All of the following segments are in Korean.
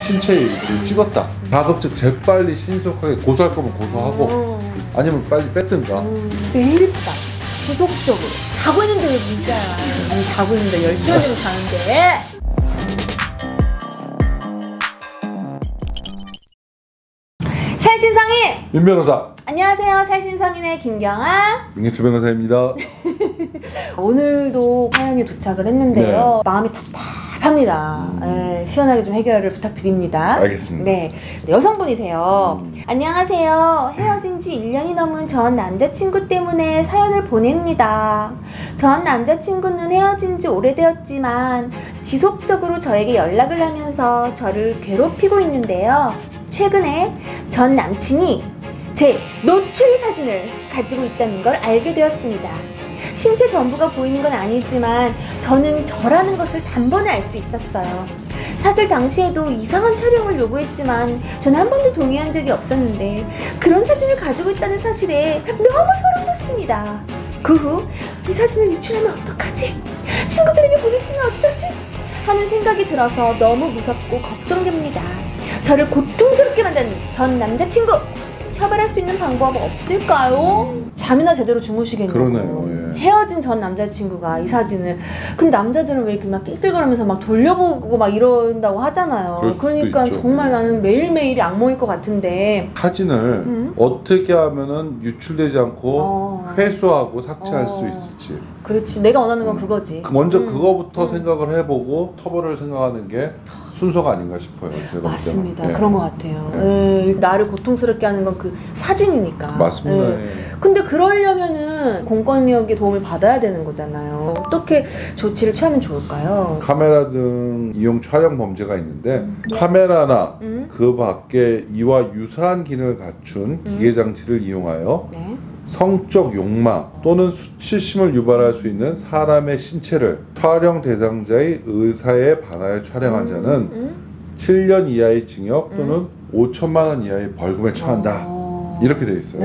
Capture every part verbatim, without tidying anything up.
신체 일부를 찍었다. 가급적 재빨리 신속하게 고소할 거면 고소하고 음. 아니면 빨리 뺐든가. 음. 매일 밤 지속적으로 자고 있는데 왜 문자야? 아니 자고 있는데 열 시간 정도 자는데. 살신성인 윤 변호사. 안녕하세요. 살신성인의 김경아 윤익수 변호사입니다. 오늘도 사연이 도착을 했는데요. 네. 마음이 답답합니다. 음. 네, 시원하게 좀 해결을 부탁드립니다. 알겠습니다. 네, 여성분이세요. 음. 안녕하세요. 헤어진 지 일 년이 넘은 전 남자친구 때문에 사연을 보냅니다. 전 남자친구는 헤어진 지 오래되었지만 지속적으로 저에게 연락을 하면서 저를 괴롭히고 있는데요. 최근에 전 남친이 제 노출 사진을 가지고 있다는 걸 알게 되었습니다. 신체 전부가 보이는 건 아니지만 저는 저라는 것을 단번에 알 수 있었어요. 사귈 당시에도 이상한 촬영을 요구했지만 저는 한 번도 동의한 적이 없었는데 그런 사진을 가지고 있다는 사실에 너무 소름 돋습니다. 그 후 이 사진을 유출하면 어떡하지? 친구들에게 보냈으면 어쩌지? 하는 생각이 들어서 너무 무섭고 걱정됩니다. 저를 고통스럽게 만든 전 남자친구! 처벌할 수 있는 방법 없을까요? 잠이나 제대로 주무시겠냐고. 그러네요. 예. 헤어진 전 남자친구가 이 사진을. 근데 남자들은 왜 이렇게 막 낄낄거리면서 막 돌려보고 막 이런다고 하잖아요. 그러니까 있죠. 정말 나는 매일매일이 악몽일 것 같은데 사진을 음? 어떻게 하면은 유출되지 않고 어. 회수하고 삭제할 어. 수 있을지. 그렇지. 내가 원하는 건 음. 그거지. 먼저 음. 그거부터 음. 생각을 해보고 처벌을 생각하는 게 순서가 아닌가 싶어요. 제가 맞습니다. 네. 그런 것 같아요. 네. 에이, 나를 고통스럽게 하는 건 그 사진이니까. 맞습니다. 예. 근데 그러려면은 공권력의 도움을 받아야 되는 거잖아요. 어떻게 조치를 취하면 좋을까요? 카메라 등 이용 촬영 범죄가 있는데 음. 카메라나 음. 그 밖에 이와 유사한 기능을 갖춘 음. 기계 장치를 이용하여 네. 성적 욕망 또는 수치심을 유발할 수 있는 사람의 신체를 촬영 대상자의 의사에 반하여 촬영한 음. 자는 음. 칠 년 이하의 징역 또는 음. 오천만 원 이하의 벌금에 처한다. 어... 이렇게 돼 있어요.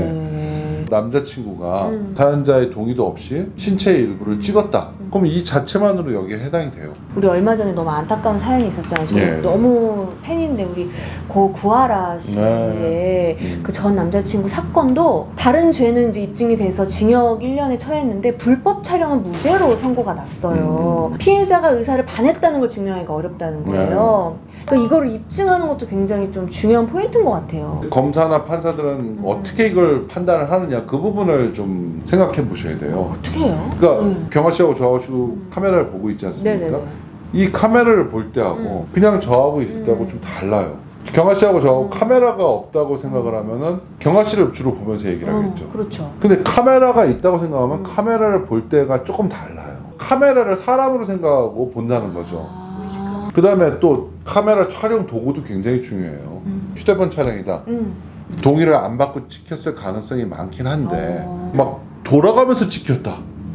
네. 남자친구가 음. 사연자의 동의도 없이 신체의 일부를 찍었다. 음. 그럼 이 자체만으로 여기에 해당이 돼요. 우리 얼마 전에 너무 안타까운 사연이 있었잖아요. 저 네. 너무 팬인데 우리 고 구하라 씨의 네. 음. 그 전 남자친구 사건도 다른 죄는 이제 입증이 돼서 징역 일 년에 처했는데 불법 촬영은 무죄로 선고가 났어요. 음. 피해자가 의사를 반했다는 걸 증명하기가 어렵다는 거예요. 네. 그러니까 이거를 입증하는 것도 굉장히 좀 중요한 포인트인 것 같아요. 검사나 판사들은 음. 어떻게 이걸 판단을 하느냐 그 부분을 좀 생각해 보셔야 돼요. 어, 어떻게 해요? 그러니까 음. 경아 씨하고 저하고 음. 카메라를 보고 있지 않습니까? 네네네. 이 카메라를 볼 때하고 음. 그냥 저하고 있을 때하고 음. 좀 달라요. 경아 씨하고 저하고 음. 카메라가 없다고 생각을 하면은 경아 씨를 주로 보면서 얘기를 어, 하겠죠. 그렇죠. 근데 카메라가 있다고 생각하면 음. 카메라를 볼 때가 조금 달라요. 카메라를 사람으로 생각하고 본다는 거죠. 아. 그 다음에 또 카메라 촬영 도구도 굉장히 중요해요. 음. 휴대폰 촬영이다. 음. 동의를 안 받고 찍혔을 가능성이 많긴 한데 어. 막 돌아가면서 찍혔다.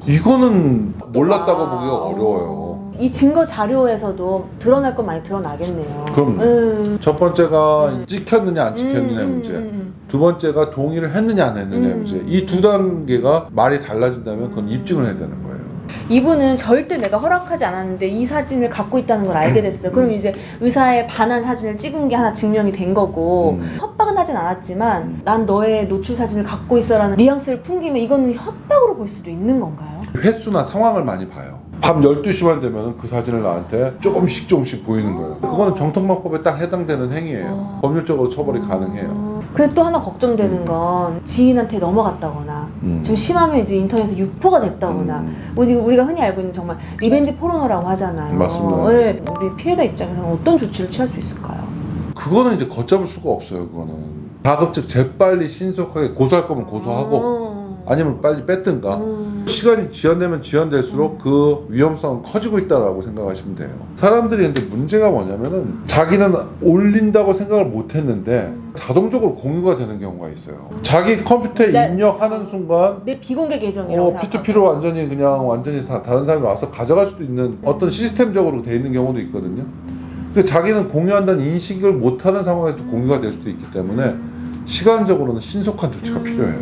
이거는 몰랐다고 보기가 어. 어려워요. 이 증거 자료에서도 드러날 건 많이 드러나겠네요. 그럼 음. 첫 번째가 음. 찍혔느냐 안 찍혔느냐 음. 문제, 음. 두 번째가 동의를 했느냐 안 했느냐 음. 문제. 이 두 단계가 말이 달라진다면 그건 입증을 해야 되는 거예요. 이분은 절대 내가 허락하지 않았는데 이 사진을 갖고 있다는 걸 알게 됐어요. 그럼 이제 의사에 반한 사진을 찍은 게 하나 증명이 된 거고 음. 협박은 하진 않았지만 난 너의 노출 사진을 갖고 있어라는 뉘앙스를 풍기면 이거는 협박으로 볼 수도 있는 건가요? 횟수나 상황을 많이 봐요. 밤 열두 시만 되면 그 사진을 나한테 조금씩 조금씩 보이는 거예요. 그거는 정통방법에 딱 해당되는 행위예요. 어. 법률적으로 처벌이 어. 가능해요. 근데 또 하나 걱정되는 음. 건 지인한테 넘어갔다거나 음. 좀 심하면 이제 인터넷에 유포가 됐다거나 음. 우리, 우리가 흔히 알고 있는 정말 리벤지 포르노라고 하잖아요. 맞습니다. 네. 우리 피해자 입장에서는 어떤 조치를 취할 수 있을까요? 그거는 이제 걷잡을 수가 없어요. 그거는 가급적 재빨리 신속하게 고소할 거면 고소하고 어. 아니면 빨리 뺐든가 음. 시간이 지연되면 지연될수록 음. 그 위험성은 커지고 있다고 생각하시면 돼요. 사람들이 근데 문제가 뭐냐면은 자기는 올린다고 생각을 못 했는데 음. 자동적으로 공유가 되는 경우가 있어요. 음. 자기 컴퓨터에 내, 입력하는 순간 내 비공개 계정이라고 어, 피투피를 완전히 그냥 완전히 사, 다른 사람이 와서 가져갈 수도 있는 음. 어떤 시스템적으로 돼 있는 경우도 있거든요. 근데 자기는 공유한다는 인식을 못하는 상황에서도 공유가 될 수도 있기 때문에 시간적으로는 신속한 조치가 음. 필요해요.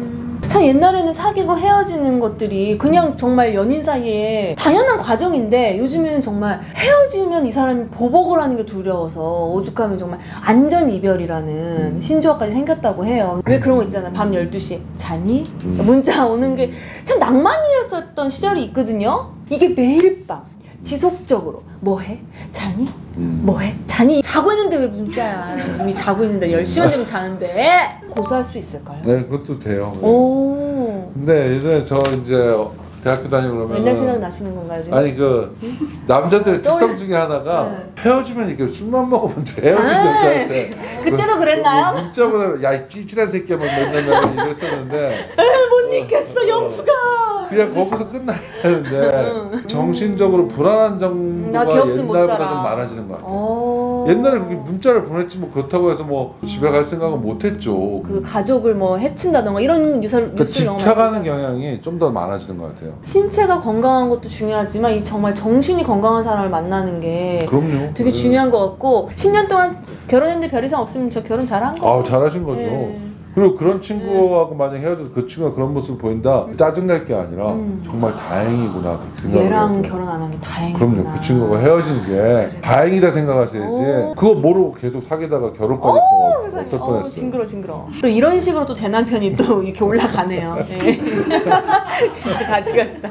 참 옛날에는 사귀고 헤어지는 것들이 그냥 정말 연인 사이에 당연한 과정인데 요즘에는 정말 헤어지면 이 사람이 보복을 하는 게 두려워서 오죽하면 정말 안전 이별이라는 신조어까지 생겼다고 해요. 왜 그런 거 있잖아. 밤 열두 시에 자니? 문자 오는 게 참 낭만이었었던 시절이 있거든요. 이게 매일 밤 지속적으로 뭐해? 자니? 음. 뭐해? 자니? 자고 있는데 왜 문자야? 이미 자고 있는데 열 시간 되면 자는데 고소할 수 있을까요? 네, 그것도 돼요. 네. 오. 근데 예전에 저 이제 대학교 다니고 그러면 옛날 생각 나시는 건가요 지금? 아니 그 남자들의 떠올려. 특성 중에 하나가 네. 헤어지면 이렇게 술만 먹으면 헤어진 아, 여자한테 그때도 그랬나요? 문자 보내면 야이 찌질한 새끼야 막 맨날 이랬었는데 못 잊겠어 영수가. 그냥 거기서 끝나야 되는데 정신적으로 불안한 정도가 나 걔 없으면 못 옛날보다 살아. 좀 많아지는 것 같아요. 오. 옛날에 그렇게 문자를 보냈지 뭐 그렇다고 해서 뭐 집에 갈 생각은 못했죠. 그 가족을 뭐 해친다던가 이런 뉴스를 그 뉴스를 너무 많이 집착하는 봤잖아요. 경향이 좀 더 많아지는 것 같아요. 신체가 건강한 것도 중요하지만 이 정말 정신이 건강한 사람을 만나는 게 그럼요. 되게 네. 중요한 것 같고 십 년 동안 결혼했는데 별 이상 없으면 저 결혼 잘한 거죠. 아 잘하신 거죠. 네. 그리고 그런 친구하고 만약 헤어져서 그 친구가 그런 모습을 보인다 짜증날 게 아니라 음. 정말 다행이구나 그렇게 생각을 얘랑 해요. 결혼 안 한 게 다행이구나. 그럼요. 그 친구가 헤어진 게 다행이다 생각하셔야지. 오. 그거 모르고 계속 사귀다가 결혼까지 오, 했어. 세상에. 어떨 어, 뻔했어요. 징그러 징그러. 또 이런 식으로 또 제 남편이 또 이렇게 올라가네요. 네. 진짜 가지가지다.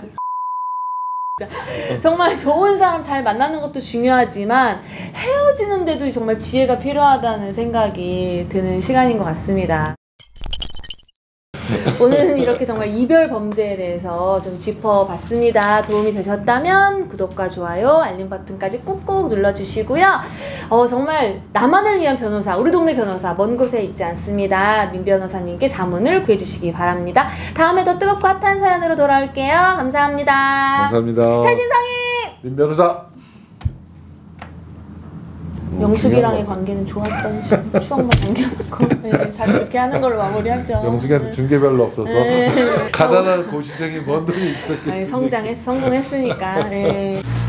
진짜. 정말 좋은 사람 잘 만나는 것도 중요하지만 헤어지는데도 정말 지혜가 필요하다는 생각이 드는 시간인 것 같습니다. 오늘은 이렇게 정말 이별 범죄에 대해서 좀 짚어봤습니다. 도움이 되셨다면 구독과 좋아요, 알림 버튼까지 꾹꾹 눌러주시고요. 어, 정말 나만을 위한 변호사, 우리 동네 변호사 먼 곳에 있지 않습니다. 민 변호사님께 자문을 구해주시기 바랍니다. 다음에 더 뜨겁고 핫한 사연으로 돌아올게요. 감사합니다. 감사합니다. 찰신성인 민 변호사. 영숙이랑의 관계는 좋았던 시- 추억만 남겨놓고 네, 다 그렇게 하는 걸로 마무리하죠. 영숙이한테 준 게 별로 없어서 네. 가난한 고시생이 뭔 돈이 있었겠습니까? 아니, 성장했, 성공했으니까. 네.